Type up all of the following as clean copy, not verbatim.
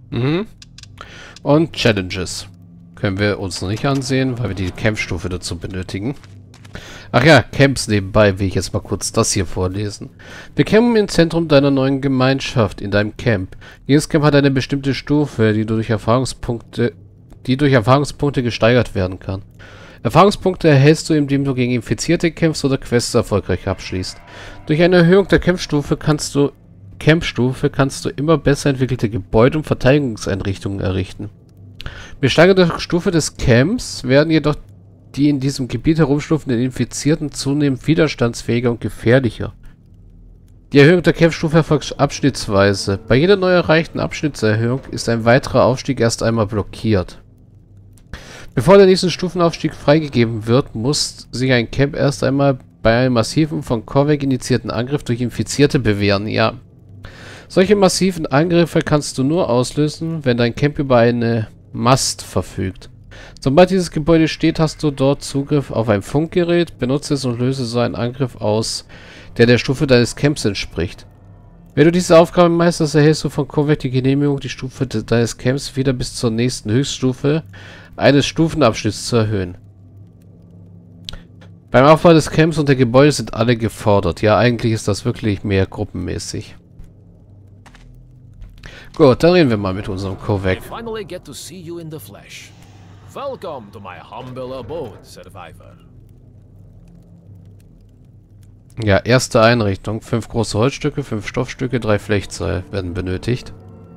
Mhm. Und Challenges. Können wir uns noch nicht ansehen, weil wir die Campstufe dazu benötigen. Ach ja, Camps nebenbei will ich jetzt mal kurz das hier vorlesen. Wir campen im Zentrum deiner neuen Gemeinschaft, in deinem Camp. Jedes Camp hat eine bestimmte Stufe, die durch Erfahrungspunkte gesteigert werden kann. Erfahrungspunkte erhältst du, indem du gegen Infizierte kämpfst oder Quests erfolgreich abschließt. Durch eine Erhöhung der Campstufe kannst du immer besser entwickelte Gebäude und Verteidigungseinrichtungen errichten. Mit steigernder Stufe des Camps werden jedoch die in diesem Gebiet herumschlurfenden Infizierten zunehmend widerstandsfähiger und gefährlicher. Die Erhöhung der Campstufe erfolgt abschnittsweise. Bei jeder neu erreichten Abschnittserhöhung ist ein weiterer Aufstieg erst einmal blockiert. Bevor der nächste Stufenaufstieg freigegeben wird, muss sich ein Camp erst einmal bei einem massiven, von Korvek initiierten Angriff durch Infizierte bewähren. Ja. Solche massiven Angriffe kannst du nur auslösen, wenn dein Camp über eine Mast verfügt. Sobald dieses Gebäude steht, hast du dort Zugriff auf ein Funkgerät, benutze es und löse so einen Angriff aus, der der Stufe deines Camps entspricht. Wenn du diese Aufgabe meisterst, erhältst du von Korvek die Genehmigung, die Stufe deines Camps wieder bis zur nächsten Höchststufe eines Stufenabschnitts zu erhöhen. Beim Aufbau des Camps und der Gebäude sind alle gefordert. Ja, eigentlich ist das wirklich mehr gruppenmäßig. Gut, dann reden wir mal mit unserem Korvek. Welcome to my humble abode, Survivor. Ja, erste Einrichtung. 5 große Holzstücke, 5 Stoffstücke, 3 Flechtseil werden benötigt.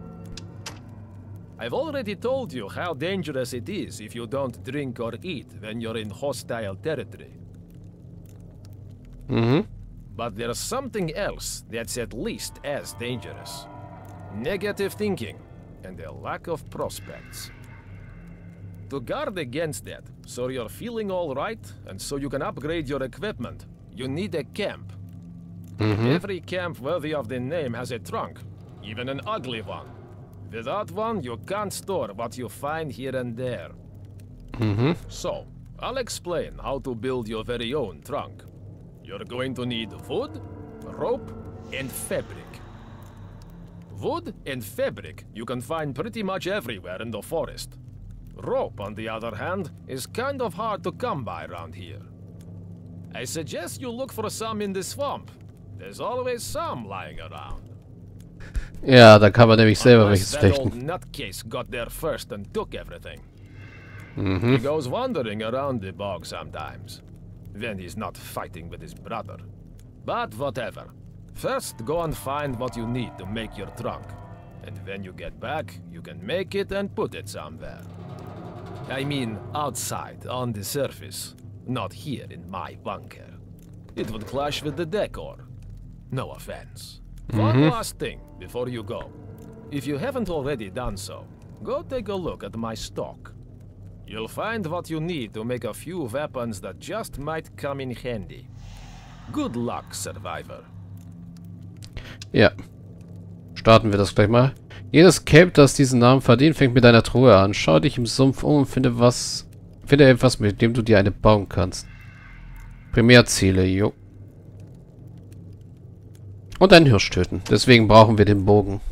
I've already told you how dangerous it is if you don't drink or eat when you're in hostile territory. But there's something else that's at least as dangerous. Negative thinking and a lack of prospects. To guard against that, so you're feeling all right, and so you can upgrade your equipment, you need a camp. Every camp worthy of the name has a trunk, even an ugly one. Without one, you can't store what you find here and there. So, I'll explain how to build your very own trunk. You're going to need wood, rope, and fabric. Wood and fabric you can find pretty much everywhere in the forest. Rope, on the other hand, is kind of hard to come by around here. I suggest you look for some in the swamp. There's always some lying around. Ja, da kann man nämlich selber welches That flechten. old nutcase got there first and took everything. He goes wandering around the bog sometimes, when he's not fighting with his brother. But whatever. First, go and find what you need to make your trunk. And when you get back, you can make it and put it somewhere. I mean, outside, on the surface. Not here in my bunker. It would clash with the decor. No offense. One last thing before you go. If you haven't already done so, go take a look at my stock. You'll find what you need to make a few weapons that just might come in handy. Good luck, Survivor. Ja. Starten wir das gleich mal. Jedes Camp, das diesen Namen verdient, fängt mit einer Truhe an. Schau dich im Sumpf um und finde etwas, mit dem du dir eine bauen kannst. Primärziele, jo. Und einen Hirsch töten. Deswegen brauchen wir den Bogen.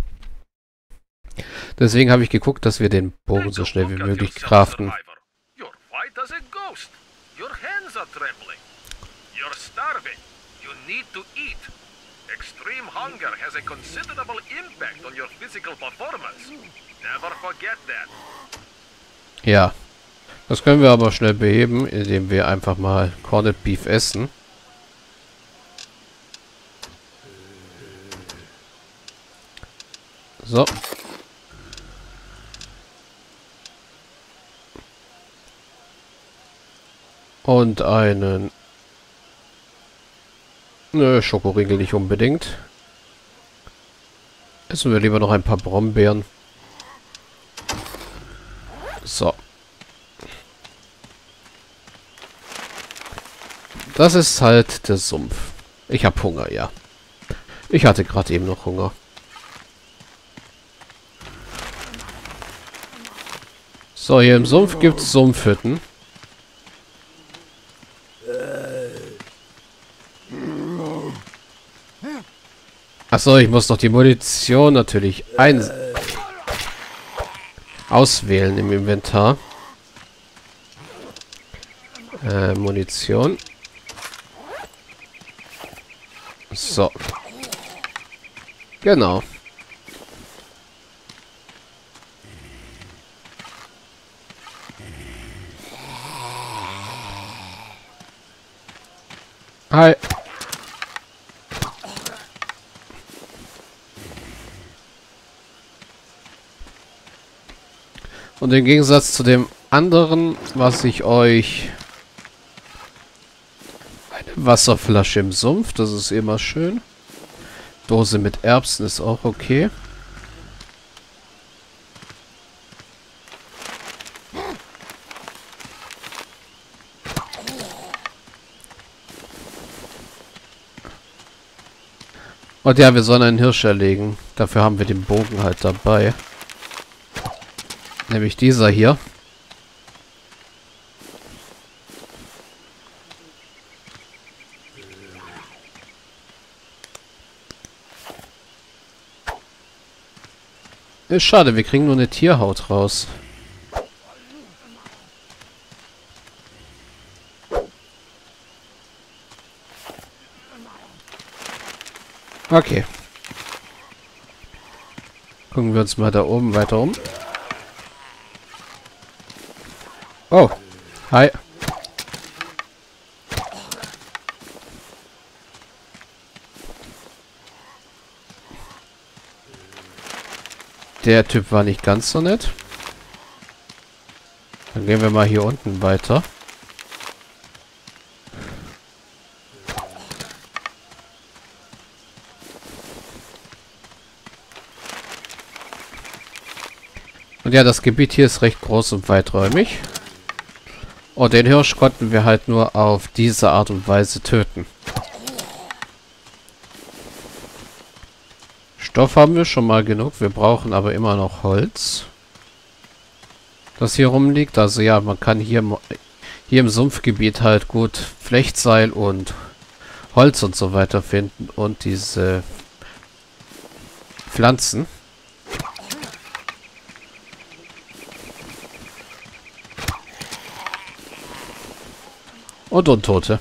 Deswegen habe ich geguckt, dass wir den Bogen so schnell wie möglich craften. You're white as a ghost. Your hands are trembling. You're starving. You need to eat. Extreme hunger has a considerable impact on your physical performance. Never forget that. Ja. Das können wir aber schnell beheben, indem wir einfach mal Corned Beef essen. So. Und einen... Nö, Schokoriegel nicht unbedingt. Essen wir lieber noch ein paar Brombeeren. So. Das ist halt der Sumpf. Ich habe Hunger, ja. Ich hatte gerade eben noch Hunger. So, hier im Sumpf gibt es Sumpfhütten. Achso, ich muss noch die Munition natürlich auswählen im Inventar. Munition. So. Genau. Hi. Und im Gegensatz zu dem anderen, was ich euch... Eine Wasserflasche im Sumpf, das ist immer schön. Dose mit Erbsen ist auch okay. Und ja, wir sollen einen Hirsch erlegen. Dafür haben wir den Bogen halt dabei. Nämlich dieser hier. Ist schade, wir kriegen nur eine Tierhaut raus. Okay. Gucken wir uns mal da oben weiter um. Oh. Hi. Der Typ war nicht ganz so nett. Dann gehen wir mal hier unten weiter. Und ja, das Gebiet hier ist recht groß und weiträumig. Und den Hirsch konnten wir halt nur auf diese Art und Weise töten. Stoff haben wir schon mal genug. Wir brauchen aber immer noch Holz, das hier rumliegt. Also ja, man kann hier im Sumpfgebiet halt gut Flechtseil und Holz und so weiter finden. Und diese Pflanzen. Und Untote.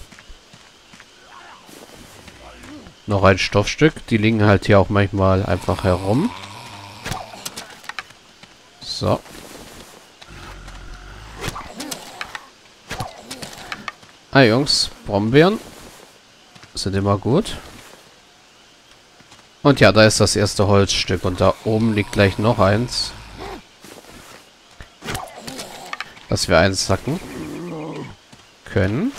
Noch ein Stoffstück. Die liegen halt hier auch manchmal einfach herum. So. Ah, Jungs. Brombeeren. Sind immer gut. Und ja, da ist das erste Holzstück. Und da oben liegt gleich noch eins. Dass wir einsacken können.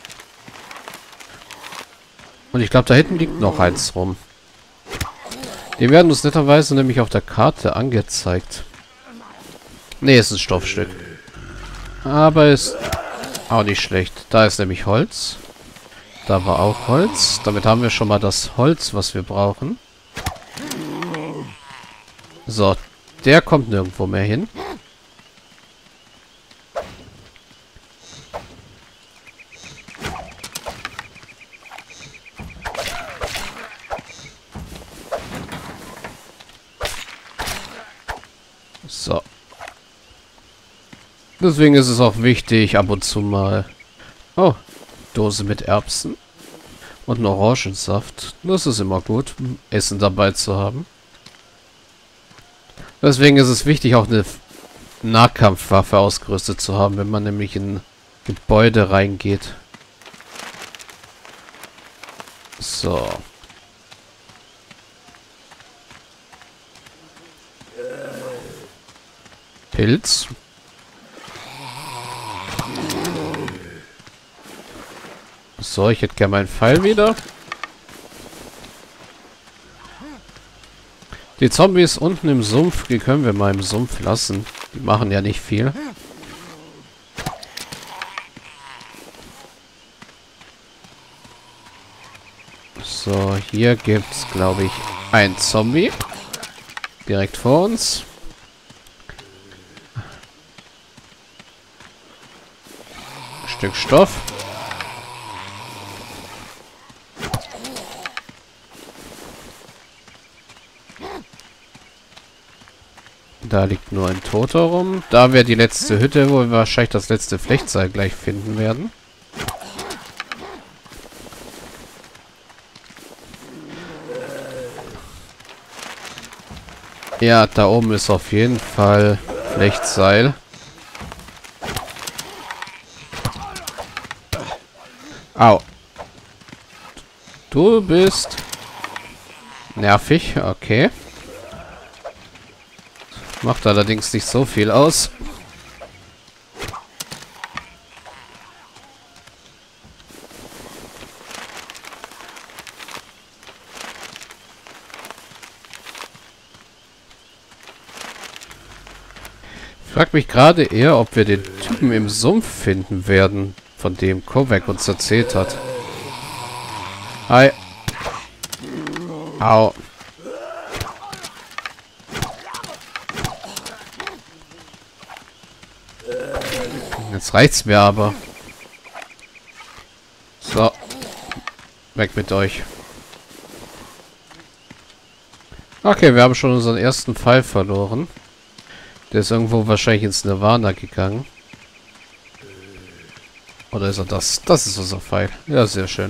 Und ich glaube, da hinten liegt noch eins rum. Die werden uns netterweise nämlich auf der Karte angezeigt. Ne, ist ein Stoffstück. Aber ist auch nicht schlecht. Da ist nämlich Holz. Da war auch Holz. Damit haben wir schon mal das Holz, was wir brauchen. So, der kommt nirgendwo mehr hin. So. Deswegen ist es auch wichtig, ab und zu mal... Oh, Dose mit Erbsen. Und einen Orangensaft. Das ist immer gut, Essen dabei zu haben. Deswegen ist es wichtig, auch eine Nahkampfwaffe ausgerüstet zu haben, wenn man nämlich in Gebäude reingeht. So. Pilz. So, ich hätte gerne meinen Pfeil wieder. Die Zombies unten im Sumpf, die können wir mal im Sumpf lassen. Die machen ja nicht viel. So, hier gibt's, glaube ich, ein Zombie. Direkt vor uns. Stück Stoff. Da liegt nur ein Toter rum. Da wäre die letzte Hütte, wo wir wahrscheinlich das letzte Flechtseil gleich finden werden. Ja, da oben ist auf jeden Fall Flechtseil. Au. Du bist nervig, okay. Macht allerdings nicht so viel aus. Ich frage mich gerade eher, ob wir den Typen im Sumpf finden werden, von dem Kovac uns erzählt hat. Hi. Au. Jetzt reicht's mir aber. So. Weg mit euch. Okay, wir haben schon unseren ersten Pfeil verloren. Der ist irgendwo wahrscheinlich ins Nirvana gegangen. Oder ist er das? Das ist unser Pfeil. Ja, sehr schön.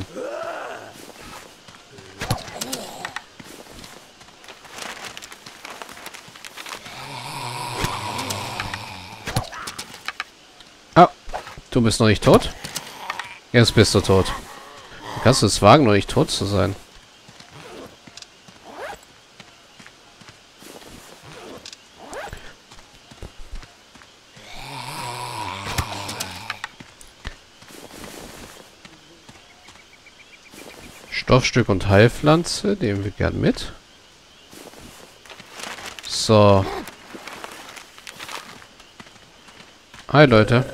Ah, du bist noch nicht tot? Jetzt bist du tot. Wie kannst du es wagen, noch nicht tot zu sein? Stoffstück und Heilpflanze, nehmen wir gern mit. So. Hi Leute.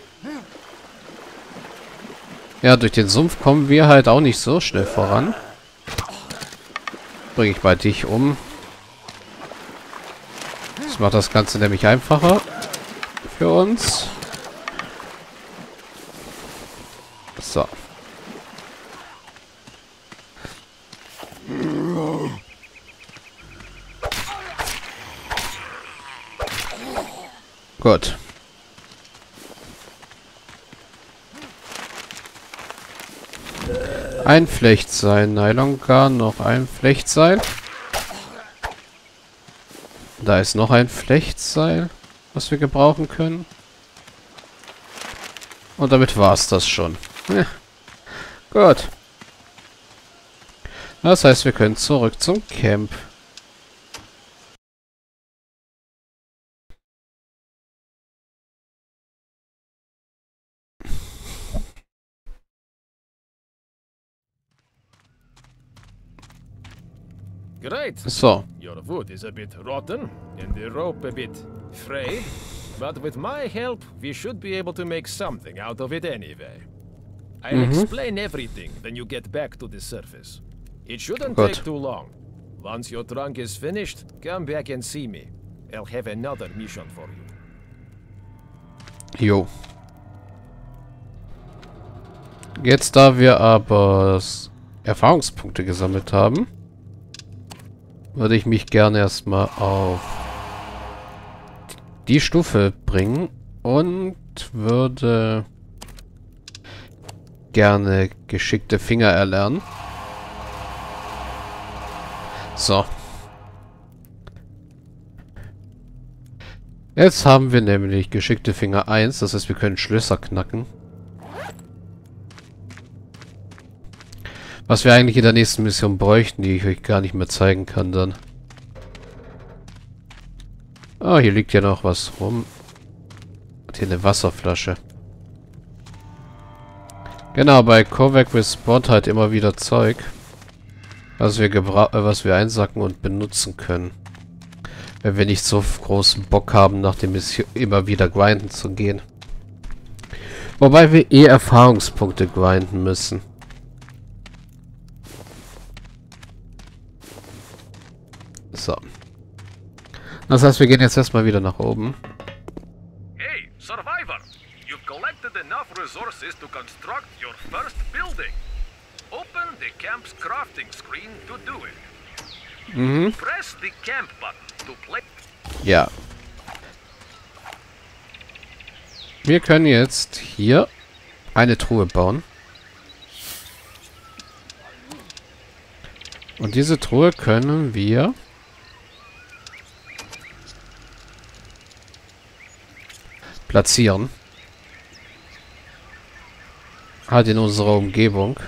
Ja, durch den Sumpf kommen wir halt auch nicht so schnell voran. Bringe ich mal dich um. Das macht das Ganze nämlich einfacher für uns. So. Gut. Ein Flechtseil, Nylongarn, noch ein Flechtseil. Da ist noch ein Flechtseil, was wir gebrauchen können. Und damit war es das schon. Ja. Gut. Das heißt, wir können zurück zum Camp. Great. So. Your wood is a bit rotten and the rope a bit frayed, but with my help, we should be able to make something out of it anyway. I'll explain everything when you get back to the surface. It shouldn't take too long. Once your trunk is finished, come back and see me. I'll have another mission for you. Jo. Jetzt, da wir aber Erfahrungspunkte gesammelt haben, würde ich mich gerne erstmal auf die Stufe bringen und würde gerne geschickte Finger erlernen. So. Jetzt haben wir nämlich geschickte Finger 1, das heißt, wir können Schlösser knacken. Was wir eigentlich in der nächsten Mission bräuchten, die ich euch gar nicht mehr zeigen kann dann. Ah, hier liegt ja noch was rum. Und hier eine Wasserflasche. Genau, bei Kovac respawnt halt immer wieder Zeug. Was wir einsacken und benutzen können. Wenn wir nicht so großen Bock haben, nach der Mission immer wieder grinden zu gehen. Wobei wir eh Erfahrungspunkte grinden müssen. So. Das heißt, wir gehen jetzt erstmal wieder nach oben. Hey, Survivor! You've collected enough resources to construct your first building. Open the camp's crafting screen to do it. Press the camp button to play. Ja. Wir können jetzt hier eine Truhe bauen. Und diese Truhe können wir platzieren. Halt in unserer Umgebung.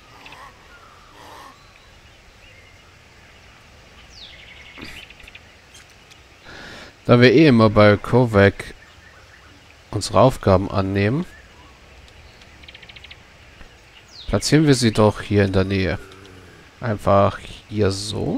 Da wir eh immer bei Kovac unsere Aufgaben annehmen, platzieren wir sie doch hier in der Nähe. Einfach hier so.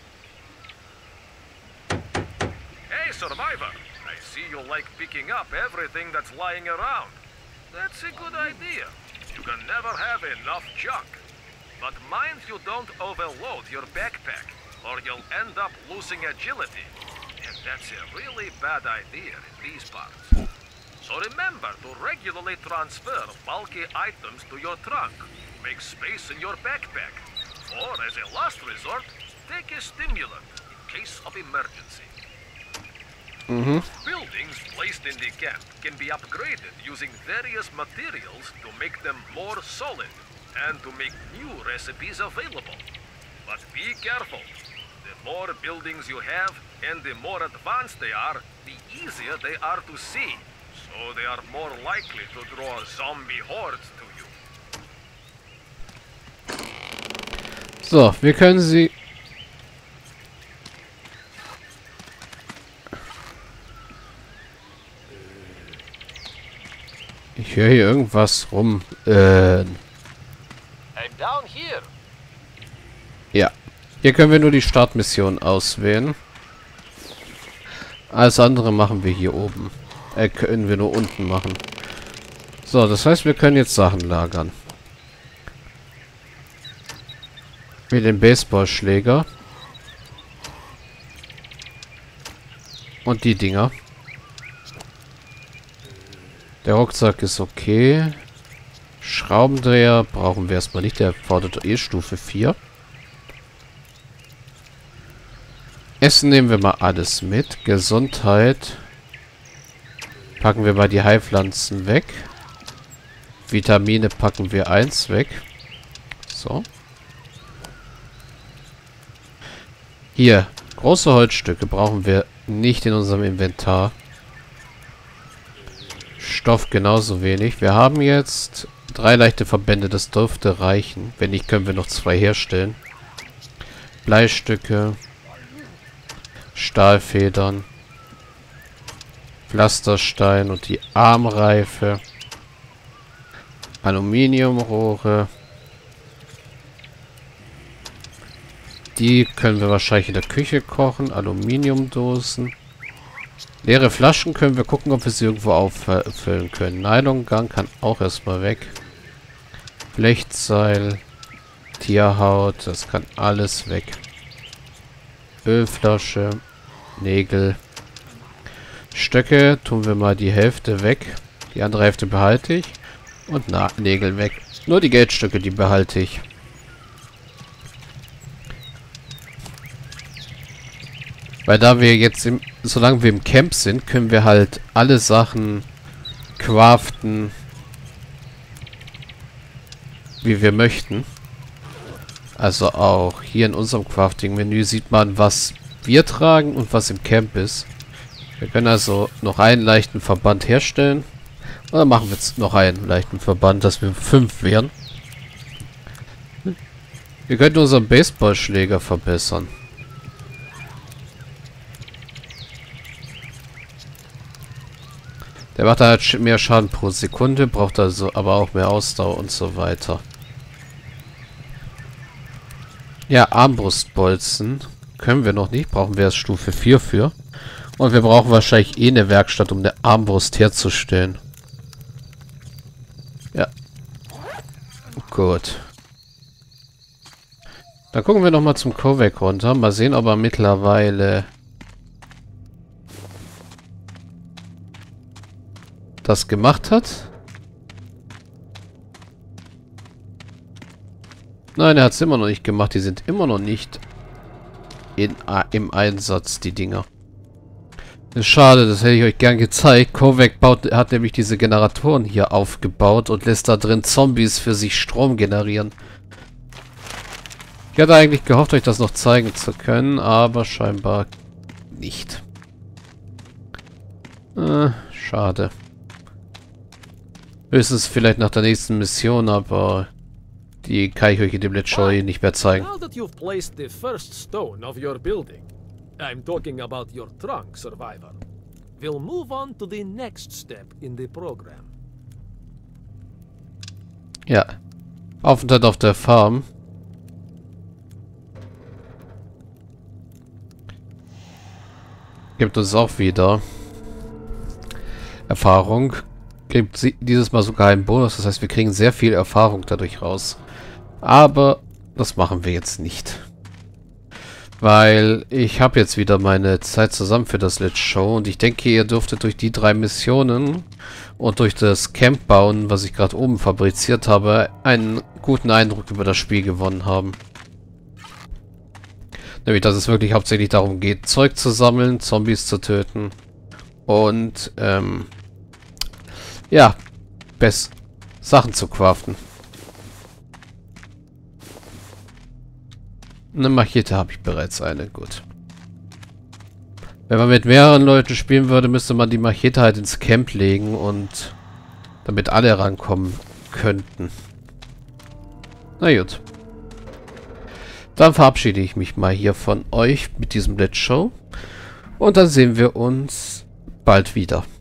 Hey, Survivor! I see you like picking up everything that's lying around. That's a good idea. You can never have enough junk. But mind you don't overload your backpack, or you'll end up losing agility. And that's a really bad idea in these parts. So remember to regularly transfer bulky items to your trunk. Make space in your backpack. Or as a last resort, take a stimulant in case of emergency. Buildings placed in the camp can be upgraded using various materials to make them more solid and to make new recipes available. But be careful. The more buildings you have and the more advanced they are, the easier they are to see. So they are more likely to draw zombie hordes to you. So, wir können sie... Ich höre hier irgendwas rum. I'm down here. Ja. Hier können wir nur die Startmission auswählen. Alles andere machen wir hier oben. Können wir nur unten machen. So, das heißt, wir können jetzt Sachen lagern. Wie den Baseballschläger. Und die Dinger. Der Rucksack ist okay. Schraubendreher brauchen wir erstmal nicht. Der fordert eh Stufe 4. Essen nehmen wir mal alles mit. Gesundheit. Packen wir mal die Heilpflanzen weg. Vitamine packen wir 1 weg. So. Hier. Große Holzstücke brauchen wir nicht in unserem Inventar. Stoff genauso wenig. Wir haben jetzt 3 leichte Verbände. Das dürfte reichen. Wenn nicht, können wir noch 2 herstellen. Bleistücke. Stahlfedern. Pflasterstein und die Armreife. Aluminiumrohre. Die können wir wahrscheinlich in der Küche kochen. Aluminiumdosen. Leere Flaschen können wir gucken, ob wir sie irgendwo auffüllen können. Nylongang kann auch erstmal weg. Flechtseil. Tierhaut. Das kann alles weg. Ölflasche. Nägel. Stöcke tun wir mal die Hälfte weg. Die andere Hälfte behalte ich. Und Nägel weg. Nur die Geldstücke, die behalte ich. Weil da wir jetzt, solange wir im Camp sind, können wir halt alle Sachen craften, wie wir möchten. Also auch hier in unserem Crafting-Menü sieht man, was wir tragen und was im Camp ist. Wir können also noch einen leichten Verband herstellen. Oder machen wir jetzt noch einen leichten Verband, dass wir 5 wären. Wir könnten unseren Baseballschläger verbessern. Der macht halt mehr Schaden pro Sekunde, braucht also aber auch mehr Ausdauer und so weiter. Ja, Armbrustbolzen können wir noch nicht, brauchen wir erst Stufe 4 für. Und wir brauchen wahrscheinlich eh eine Werkstatt, um eine Armbrust herzustellen. Ja. Gut. Dann gucken wir nochmal zum Kovac runter. Mal sehen, ob er mittlerweile das gemacht hat. Nein, er hat es immer noch nicht gemacht. Die sind immer noch nicht im Einsatz, die Dinger. Schade, das hätte ich euch gern gezeigt. Kovac hat nämlich diese Generatoren hier aufgebaut und lässt da drin Zombies für sich Strom generieren. Ich hatte eigentlich gehofft, euch das noch zeigen zu können, aber scheinbar nicht. Schade. Höchstens vielleicht nach der nächsten Mission, aber die kann ich euch in dem Let's Show nicht mehr zeigen. Now that you've placed the first stone of your building, I'm talking about your trunk, survivor. We'll move on to the next step in the program. Ja. Aufenthalt auf der Farm. Gibt uns auch wieder Erfahrung. Gibt dieses Mal sogar einen Bonus. Das heißt, wir kriegen sehr viel Erfahrung dadurch raus. Aber das machen wir jetzt nicht. Weil ich habe jetzt wieder meine Zeit zusammen für das Let's Show. Und ich denke, ihr dürftet durch die 3 Missionen und durch das Camp bauen, was ich gerade oben fabriziert habe, einen guten Eindruck über das Spiel gewonnen haben. Nämlich, dass es wirklich hauptsächlich darum geht, Zeug zu sammeln, Zombies zu töten und, ja, Sachen zu craften. Eine Machete habe ich bereits eine, gut. Wenn man mit mehreren Leuten spielen würde, müsste man die Machete halt ins Camp legen und damit alle rankommen könnten. Na gut. Dann verabschiede ich mich mal hier von euch mit diesem Let's Show. Und dann sehen wir uns bald wieder.